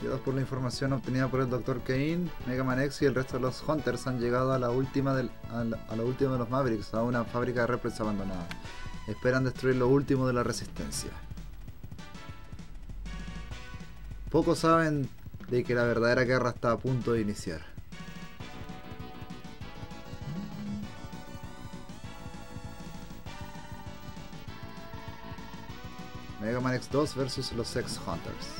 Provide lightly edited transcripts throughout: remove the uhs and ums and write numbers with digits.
Guiados por la información obtenida por el Dr. Kane, Mega Man X y el resto de los Hunters han llegado a la última de los Mavericks, a una fábrica de réplikas abandonada. Esperan destruir lo último de la resistencia. Pocos saben de que la verdadera guerra está a punto de iniciar. Mega Man X2 versus los X-Hunters.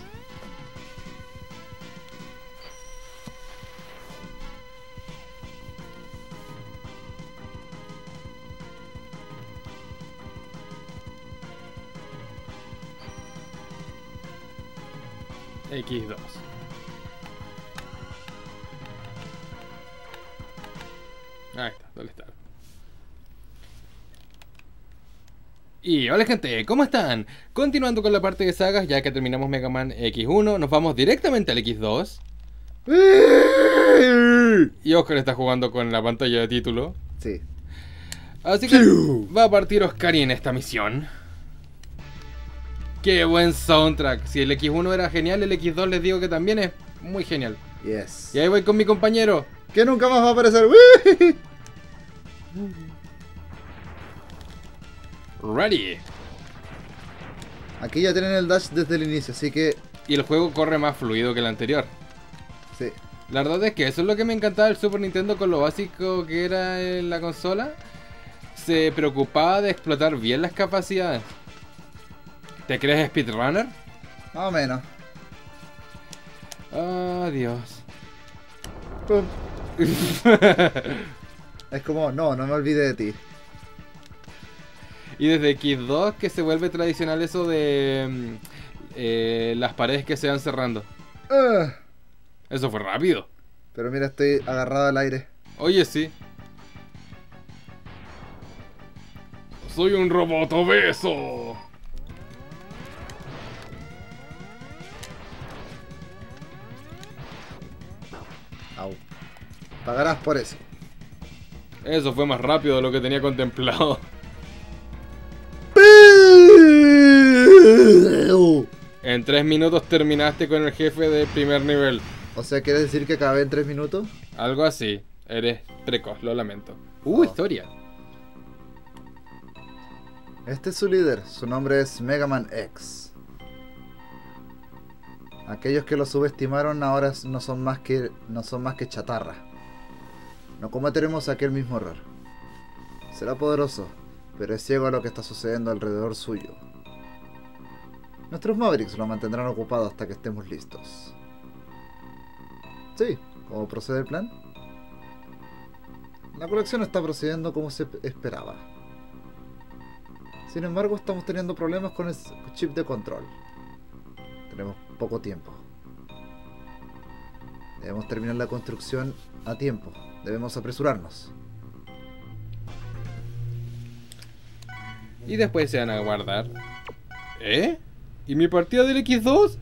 X2. Ahí está, ¿dónde está? Y hola gente, ¿cómo están? Continuando con la parte de sagas, ya que terminamos Mega Man X1, nos vamos directamente al X2. Y Oscar está jugando con la pantalla de título. Sí. Así que va a partir Oscar en esta misión. Qué buen soundtrack. Si el X1 era genial, el X2 les digo que también es muy genial. Yes. Y ahí voy con mi compañero. Que nunca más va a aparecer. Ready. Aquí ya tienen el dash desde el inicio, así que... Y el juego corre más fluido que el anterior. Sí. La verdad es que eso es lo que me encantaba del Super Nintendo con lo básico que era en la consola. Se preocupaba de explotar bien las capacidades. ¿Te crees speedrunner? Más o menos. Oh, Dios. Pum. Es como, no me olvide de ti. Y desde X2 que se vuelve tradicional eso de las paredes que se van cerrando. Eso fue rápido. Pero mira, estoy agarrado al aire. Oye, sí. Soy un robot obeso. Au. Pagarás por eso. Eso fue más rápido de lo que tenía contemplado. En 3 minutos terminaste con el jefe de primer nivel. O sea, ¿quiere decir que acabé en 3 minutos? Algo así. Eres precoz, lo lamento. Historia. Este es su líder. Su nombre es Mega Man X. Aquellos que lo subestimaron ahora no son más que chatarra. No cometeremos aquel mismo error. Será poderoso, pero es ciego a lo que está sucediendo alrededor suyo. Nuestros Mavericks lo mantendrán ocupado hasta que estemos listos. Sí, ¿cómo procede el plan? La colección está procediendo como se esperaba. Sin embargo, estamos teniendo problemas con el chip de control. Tenemos poco tiempo. Debemos terminar la construcción a tiempo. Debemos apresurarnos. Y después se van a guardar. ¿Eh? ¿Y mi partida del X2?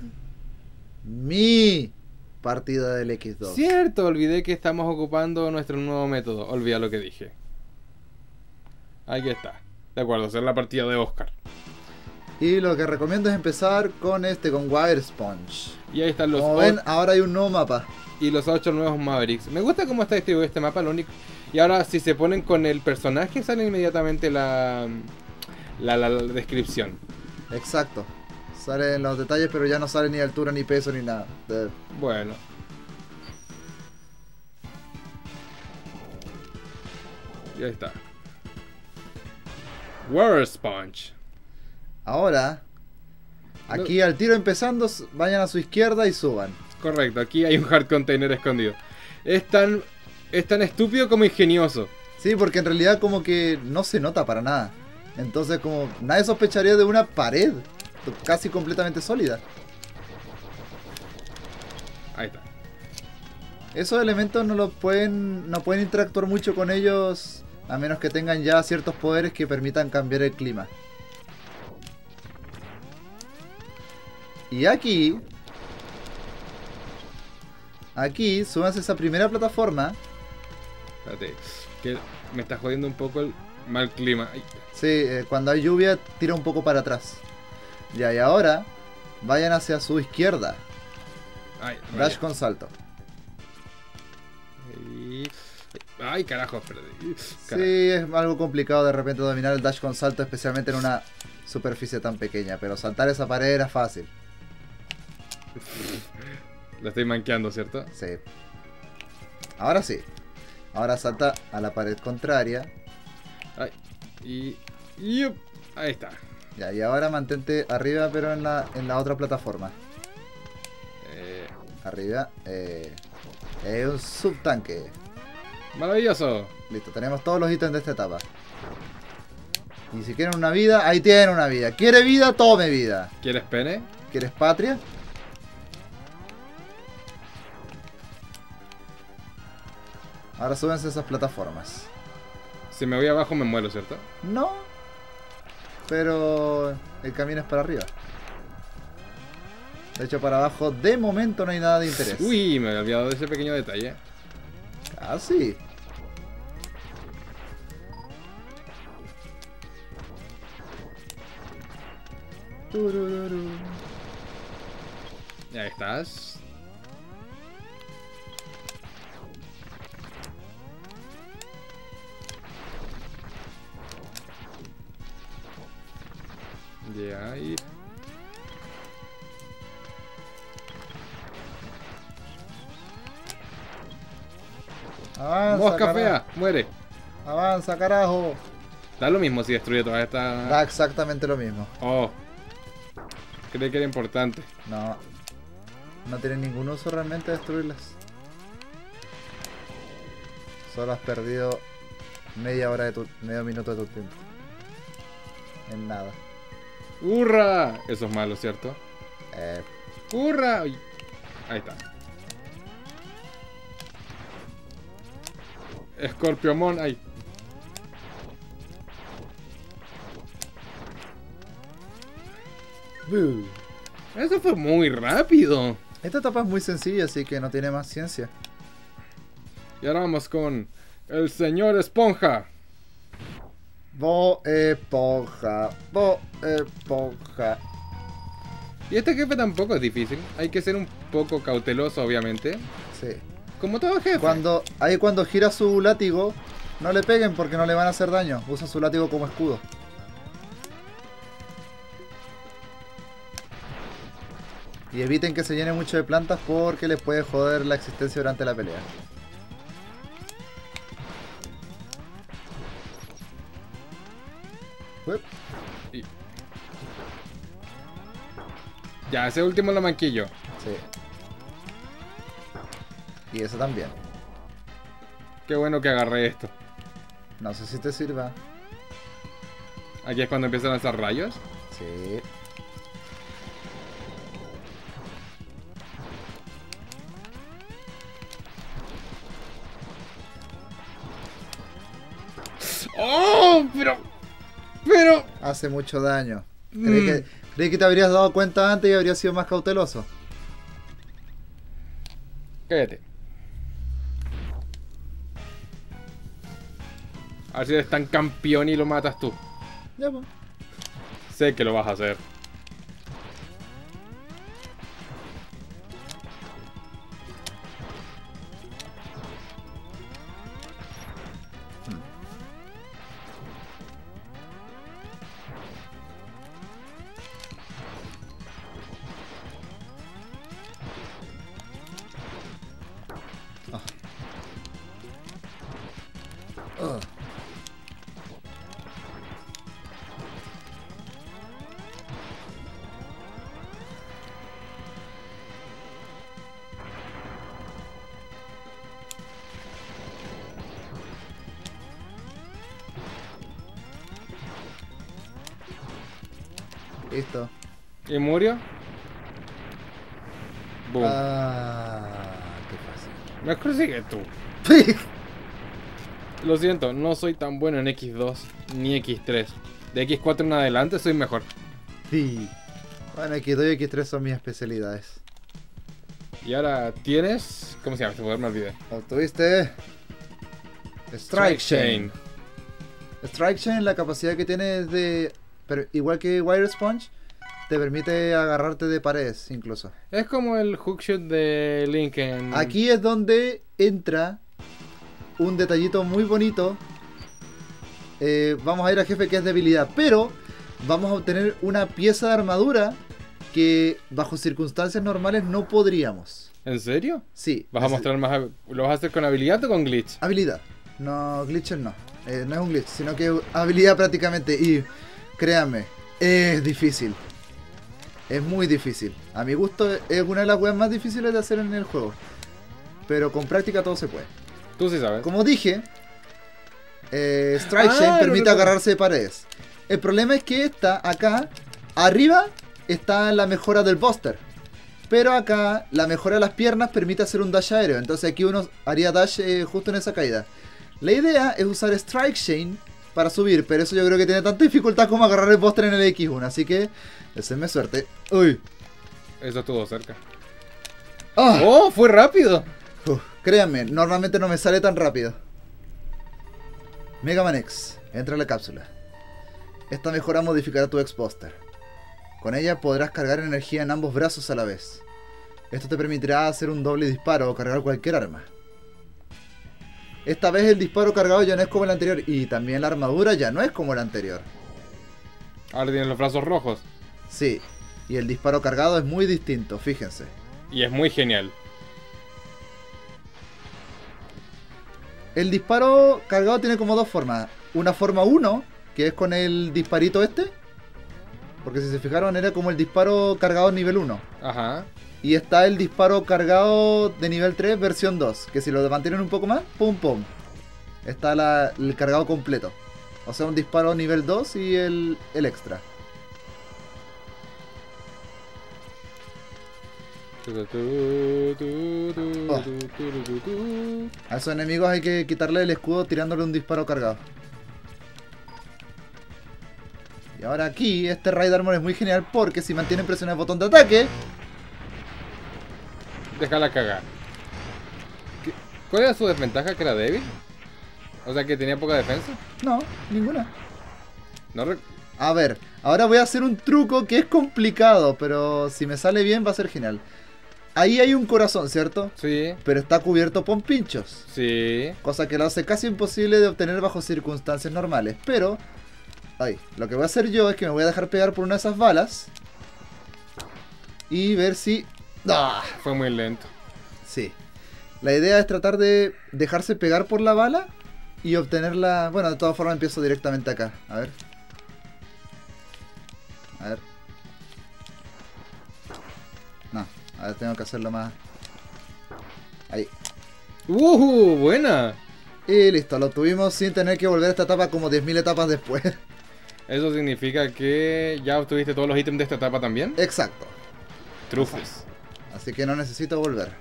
Mi partida del X2. Cierto, olvidé que estamos ocupando nuestro nuevo método. Olvida lo que dije. Aquí está. De acuerdo, hacer la partida de Oscar. Y lo que recomiendo es empezar con Wire Sponge. Y ahí están los... Como ven, ahora hay un nuevo mapa. Y los 8 nuevos Mavericks. Me gusta cómo está distribuido este mapa, lo único... Y ahora si se ponen con el personaje sale inmediatamente la descripción. Exacto. Salen los detalles, pero ya no sale ni altura, ni peso, ni nada. Bueno. Y ahí está. Wire Sponge. Ahora, aquí al tiro empezando, vayan a su izquierda y suban. Correcto, aquí hay un hard container escondido. Es tan estúpido como ingenioso. Sí, porque en realidad como que no se nota para nada. Entonces como nadie sospecharía de una pared casi completamente sólida. Ahí está. Esos elementos no pueden interactuar mucho con ellos a menos que tengan ya ciertos poderes que permitan cambiar el clima. Y aquí, súbanse a esa primera plataforma. Espérate, que me está jodiendo un poco el mal clima. Ay. Sí, cuando hay lluvia tira un poco para atrás. Ya, y ahora vayan hacia su izquierda. Ay, Dash raya. con salto. Y- Ay, carajo, perdí. Sí, es algo complicado de repente dominar el dash con salto, especialmente en una superficie tan pequeña, pero saltar esa pared era fácil. Lo estoy manqueando, ¿cierto? Sí. Ahora sí. Ahora salta a la pared contraria. Ay. Yup. Ahí está. Ya, y ahora mantente arriba, pero en la otra plataforma. Arriba. Es un subtanque. Maravilloso. Listo, tenemos todos los ítems de esta etapa. Y si quieren una vida, ahí tienen una vida. ¿Quiere vida? Tome vida. ¿Quieres pene? ¿Quieres patria? Ahora súbense esas plataformas. Si me voy abajo me muero, ¿cierto? No. Pero el camino es para arriba. De hecho, para abajo de momento no hay nada de interés. Uy, me había olvidado de ese pequeño detalle. Casi. Turururu. Ya estás. Ya, y... Avanza, ¡Mosca carajo. fea! ¡Muere! Avanza, carajo. Da lo mismo si destruye todas Da estas... exactamente lo mismo. Oh. Creí que era importante. No. No tiene ningún uso realmente destruirlas. Solo has perdido medio minuto de tu tiempo. En nada. ¡Hurra! Eso es malo, ¿cierto? Eh, ¡Hurra! Uy. Ahí está. Escorpiomon, ahí. buh. Eso fue muy rápido. Esta etapa es muy sencilla, así que no tiene más ciencia. Y ahora vamos con el señor Esponja. Bo esponja. Bo esponja. Y este jefe tampoco es difícil. Hay que ser un poco cauteloso, obviamente. Sí. Como todo jefe. Cuando gira su látigo, no le peguen porque no le van a hacer daño. Usa su látigo como escudo. Y eviten que se llene mucho de plantas porque les puede joder la existencia durante la pelea. Uep. Y... Ya, ese último lo manquillo. Sí. Y eso también. Qué bueno que agarré esto. No sé si te sirva. Aquí es cuando empiezan a lanzar rayos. Sí. ¡Oh! Pero... Hace mucho daño. Creí que te habrías dado cuenta antes y habrías sido más cauteloso. Cállate. A ver si eres tan campeón y lo matas tú. Ya, pues. Sé que lo vas a hacer. Ugh. Listo. ¿Y murió? Boom. Ah, Mejor sigue tú. qué fácil. Lo siento, no soy tan bueno en X2 ni X3. De X4 en adelante soy mejor. Sí. Bueno, X2 y X3 son mis especialidades. Y ahora tienes... ¿Cómo se llama? Este poder me olvidé. Obtuviste Strike Chain. Strike Chain, la capacidad que tiene es de... Pero igual que Wire Sponge, te permite agarrarte de paredes incluso. Es como el hookshot de Link en... Aquí es donde entra un detallito muy bonito. Vamos a ir al jefe que es debilidad, pero vamos a obtener una pieza de armadura que bajo circunstancias normales no podríamos. ¿En serio? Sí. ¿Vas a mostrar más... ¿Lo vas a hacer con habilidad o con glitch? Habilidad. No, glitches no. No es un glitch, sino que habilidad prácticamente. Y créanme, es difícil. Es muy difícil. A mi gusto es una de las weas más difíciles de hacer en el juego. Pero con práctica todo se puede. Tú sí sabes. Como dije, Strike Chain permite agarrarse de paredes. El problema es que esta, acá, arriba, está la mejora del Buster. Pero acá, la mejora de las piernas permite hacer un dash aéreo. Entonces aquí uno haría dash justo en esa caída. La idea es usar Strike Chain para subir, pero eso yo creo que tiene tanta dificultad como agarrar el Buster en el X1. Así que, deseenme suerte. ¡Uy! Eso estuvo cerca. ¡Ah! ¡Oh! ¡Fue rápido! Créanme, normalmente no me sale tan rápido. Mega Man X, entra a la cápsula. Esta mejora modificará tu X-Buster. Con ella podrás cargar energía en ambos brazos a la vez. Esto te permitirá hacer un doble disparo o cargar cualquier arma. Esta vez el disparo cargado ya no es como el anterior y también la armadura ya no es como la anterior. Ahora tienes los brazos rojos. Sí, y el disparo cargado es muy distinto, fíjense. Y es muy genial. El disparo cargado tiene como dos formas. Una forma 1, que es con el disparito este. Porque si se fijaron era como el disparo cargado nivel 1. Ajá. Y está el disparo cargado de nivel 3 versión 2. Que si lo mantienen un poco más, pum pum. Está el cargado completo. O sea, un disparo nivel 2 y el extra. A esos enemigos hay que quitarle el escudo tirándole un disparo cargado. Y ahora aquí, este Raid Armor es muy genial porque si mantienen presionado el botón de ataque... Déjala cagar. ¿Cuál era su desventaja? ¿Que era débil? O sea, que tenía poca defensa. No, ninguna. No A ver, ahora voy a hacer un truco que es complicado, pero si me sale bien va a ser genial. Ahí hay un corazón, ¿cierto? Sí. Pero está cubierto con pinchos. Sí. Cosa que lo hace casi imposible de obtener bajo circunstancias normales. Pero, ahí, lo que voy a hacer yo es que me voy a dejar pegar por una de esas balas. Y ver si... ¡Ah! Fue muy lento. Sí. La idea es tratar de dejarse pegar por la bala y obtenerla... Bueno, de todas formas empiezo directamente acá. A ver. A ver. No, a ver, tengo que hacerlo más... Ahí. Buena. Y listo, lo tuvimos sin tener que volver a esta etapa como 10.000 etapas después. Eso significa que ya obtuviste todos los ítems de esta etapa también. Exacto. Trufes. Así que no necesito volver.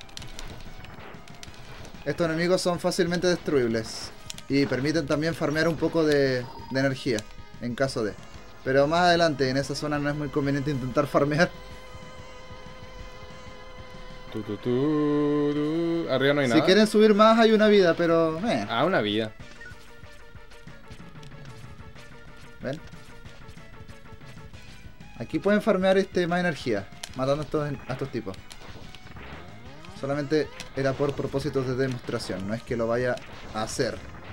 Estos enemigos son fácilmente destruibles. Y permiten también farmear un poco de energía. En caso de... Pero más adelante, en esa zona no es muy conveniente intentar farmear. Arriba no hay Si nada. quieren subir más hay una vida, pero... Ah, una vida. ¿Ven? Aquí pueden farmear más energía, matando a estos tipos. Solamente era por propósitos de demostración, no es que lo vaya a hacer.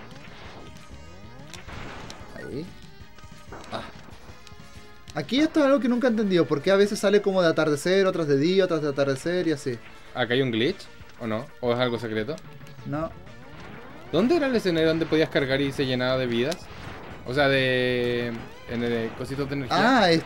Ahí. Ah. Aquí esto es algo que nunca he entendido, porque a veces sale como de atardecer, otras de día, otras de atardecer y así. ¿Acá hay un glitch? ¿O no? ¿O es algo secreto? No. ¿Dónde era el escenario donde podías cargar y se llenaba de vidas? O sea, de cositos de energía. Ah,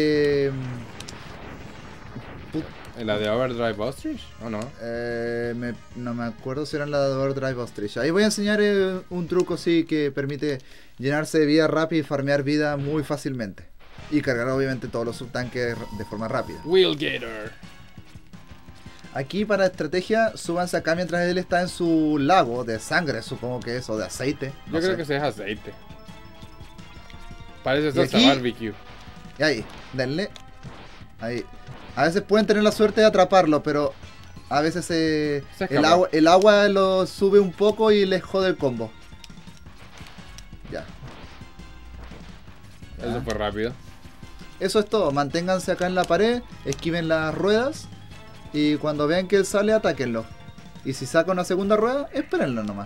¿En la de Overdrive Ostrich? ¿O no? no me acuerdo si era en la de Overdrive Ostrich. Ahí voy a enseñar un truco sí que permite llenarse de vida rápida y farmear vida muy fácilmente. Y cargar obviamente todos los subtanques de forma rápida. Wheelgator. Aquí para estrategia, súbanse acá mientras él está en su lago de sangre, supongo que es, o de aceite. Yo creo que ese es aceite. Parece salsa aquí, barbecue. Y ahí, denle. Ahí. A veces pueden tener la suerte de atraparlo, pero a veces el agua lo sube un poco y les jode el combo. Ya. Eso fue rápido. Eso es todo. Manténganse acá en la pared, esquiven las ruedas y cuando vean que él sale, atáquenlo. Y si saca una segunda rueda, espérenlo nomás.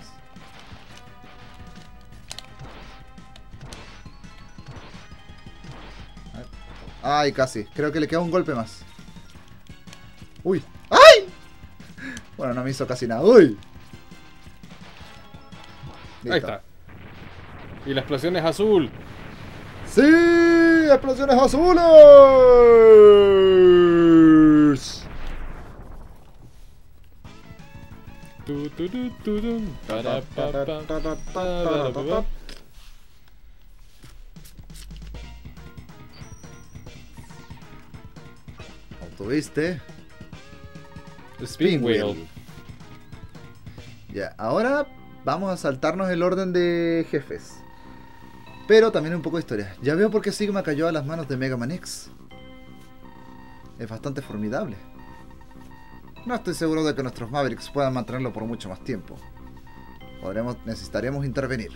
Ay, casi. Creo que le queda un golpe más. Uy. ¡Ay! Bueno, no me hizo casi nada. ¡Uy! Listo. Ahí está. Y la explosión es azul. ¡Sí! ¡Explosiones azules! Tu, tu, tu, tu, tum. Para, pa, pa, pa, pa, pa, pa. Obtuviste Spin wheel. Ya, ahora vamos a saltarnos el orden de jefes. Pero también un poco de historia. Ya veo por qué Sigma cayó a las manos de Mega Man X. Es bastante formidable. No estoy seguro de que nuestros Mavericks puedan mantenerlo por mucho más tiempo. Necesitaremos intervenir.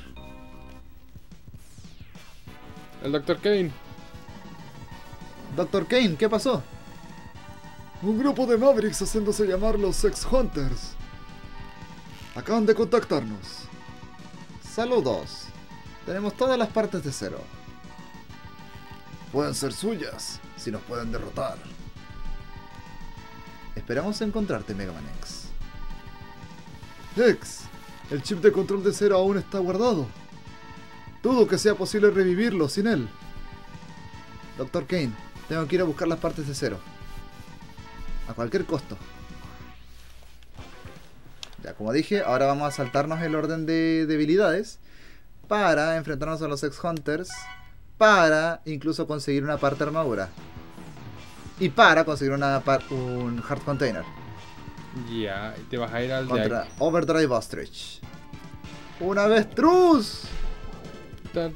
El Dr. Kane. Dr. Kane, ¿qué pasó? Un grupo de Mavericks haciéndose llamar los Sex Hunters acaban de contactarnos. Saludos. Tenemos todas las partes de cero. Pueden ser suyas, si nos pueden derrotar. Esperamos encontrarte, Mega Man X. X, el chip de control de cero aún está guardado. Dudo que sea posible revivirlo sin él. Dr. Kane, tengo que ir a buscar las partes de cero. A cualquier costo. Ya, como dije, ahora vamos a saltarnos el orden de debilidades para enfrentarnos a los X-Hunters, para incluso conseguir una parte de armadura y para conseguir un Hard Container Ya, y te vas a ir al contra Overdrive Ostrich. ¡Un avestruz! Tan-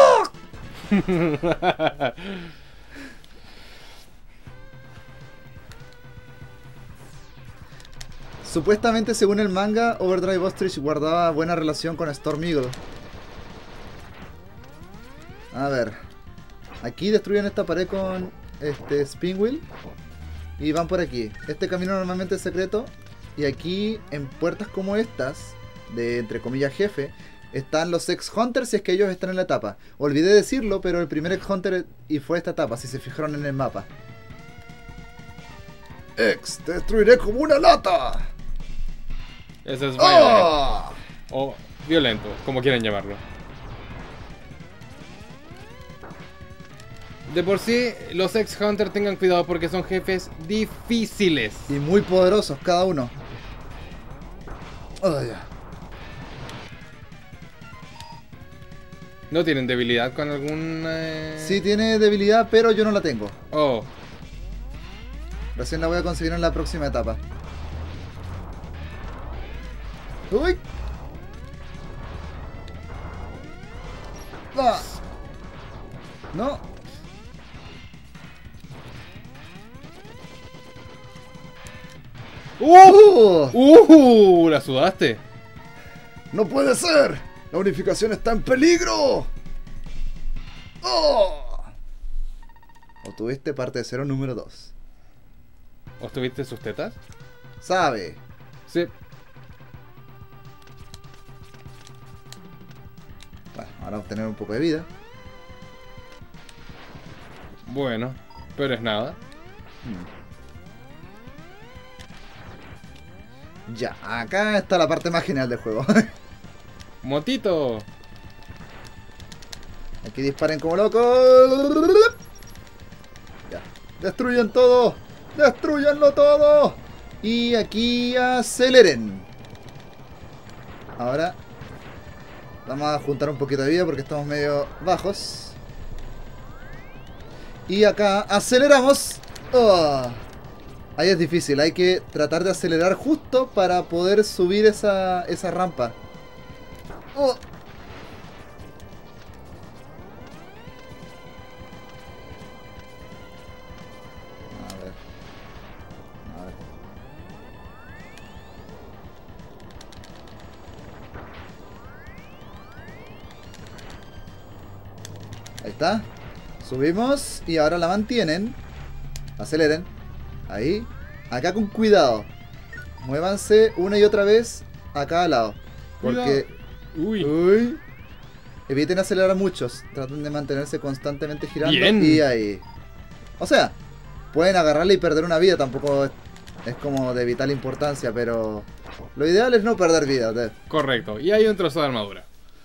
Supuestamente, según el manga, Overdrive Ostrich guardaba buena relación con Storm Eagle. A ver. Aquí destruyen esta pared con Spin Wheel. Y van por aquí. Este camino normalmente es secreto. Y aquí, en puertas como estas, de entre comillas jefe, están los X-Hunters si es que ellos están en la etapa. Olvidé decirlo, pero el primer X-Hunter y fue esta etapa, si se fijaron en el mapa. X, te destruiré como una lata. Ese es violent. ¡Ah! O violento, como quieran llamarlo. De por sí, los X-Hunter tengan cuidado porque son jefes difíciles. Y muy poderosos cada uno. Ah, ya. ¿No tienen debilidad con algún...? Sí tiene debilidad, pero yo no la tengo. Oh, Recién la voy a conseguir en la próxima etapa. ¡Uy! ¡Ah! ¡No! ¿La sudaste? ¡No puede ser! ¡La unificación está en peligro! ¡Oh! Obtuviste parte de cero número 2. ¿Obtuviste sus tetas? Sabe. Sí. Bueno, ahora obtener un poco de vida. Bueno, pero es nada. Ya, acá está la parte más genial del juego. ¡Motito! Aquí disparen como locos. Ya. Destruyan todo. Destruyanlo todo. Y aquí aceleren. Ahora vamos a juntar un poquito de vida porque estamos medio bajos. Y acá aceleramos. Oh. Ahí es difícil, hay que tratar de acelerar justo para poder subir esa rampa. Oh. A ver. Ahí está. Subimos y ahora la mantienen. Aceleren. Ahí. Acá con cuidado. Muévanse una y otra vez a cada lado. Porque... Uy. Uy. Eviten acelerar muchos. Traten de mantenerse constantemente girando. Bien. Y ahí. O sea, pueden agarrarle y perder una vida. Tampoco es como de vital importancia, pero... Lo ideal es no perder vida. Correcto. Y hay un trozo de armadura.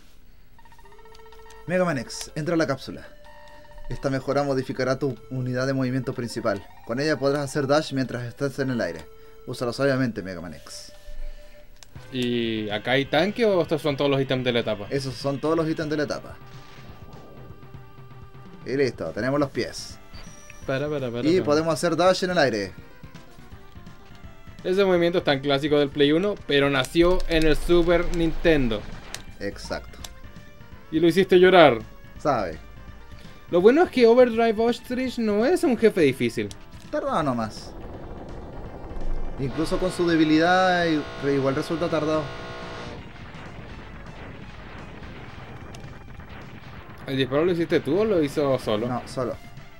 Mega Man X, entra a la cápsula. Esta mejora modificará tu unidad de movimiento principal. Con ella podrás hacer dash mientras estés en el aire. Úsalo sabiamente, Mega Man X. ¿Y acá hay tanque o estos son todos los ítems de la etapa? Esos son todos los ítems de la etapa. Y listo, tenemos los pies. Y podemos hacer dash en el aire. Ese movimiento es tan clásico del Play 1, pero nació en el Super Nintendo. Exacto. Y lo hiciste llorar. Sabe. Lo bueno es que Overdrive Ostrich no es un jefe difícil. Tardado nomás. Incluso con su debilidad igual resulta tardado. ¿El disparo lo hiciste tú o lo hizo solo? No, solo.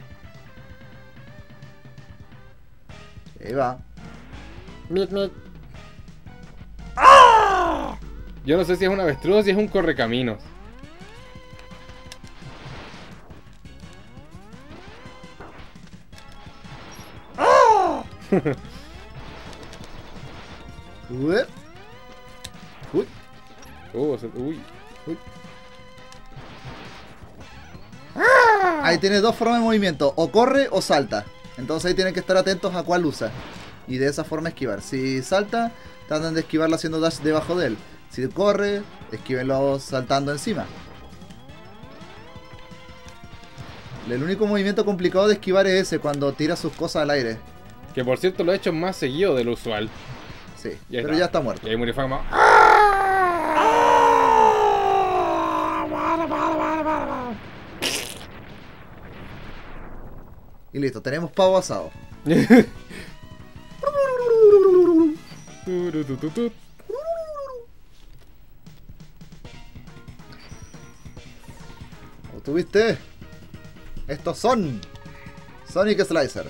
Ahí va. Yo no sé si es un avestruz o si es un correcaminos. Uy. Uy. Uy. Ahí tiene dos formas de movimiento, o corre o salta. Entonces ahí tienen que estar atentos a cuál usa. Y de esa forma esquivar. Si salta, tratan de esquivarlo haciendo dash debajo de él. Si corre, esquívenlo saltando encima. El único movimiento complicado de esquivar es ese, cuando tira sus cosas al aire. Que por cierto lo he hecho más seguido del usual. Sí, Ya pero está. ya está muerto. Y ahí Murifagma. Y listo, tenemos pavo asado. ¿Lo tuviste? Estos son Sonic Slicer.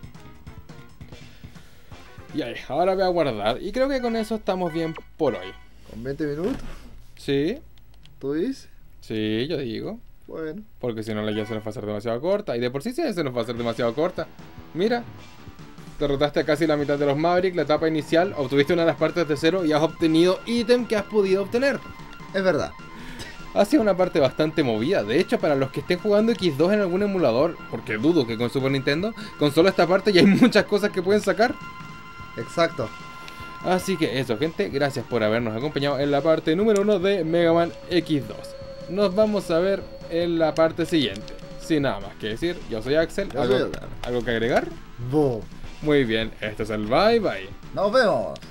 Y ahí, ahora voy a guardar. Y creo que con eso estamos bien por hoy. ¿Con 20 minutos? ¿Sí? ¿Tú dices? Sí, yo digo. Bueno. Porque si no la guía se nos va a hacer demasiado corta. Y de por sí se nos va a hacer demasiado corta. Mira. Derrotaste a casi la mitad de los Maverick, la etapa inicial, obtuviste una de las partes de cero y has obtenido ítem que has podido obtener. Es verdad. Ha sido una parte bastante movida. De hecho, para los que estén jugando X2 en algún emulador, porque dudo que con Super Nintendo, con solo esta parte ya hay muchas cosas que pueden sacar. Exacto. Así que eso, gente, gracias por habernos acompañado en la parte número 1 de Mega Man X2. Nos vamos a ver en la parte siguiente. Sin nada más que decir, yo soy Axel. Yo soy Edgar. ¿Algo que agregar? Bo. Muy bien, esto es el bye bye. Nos vemos.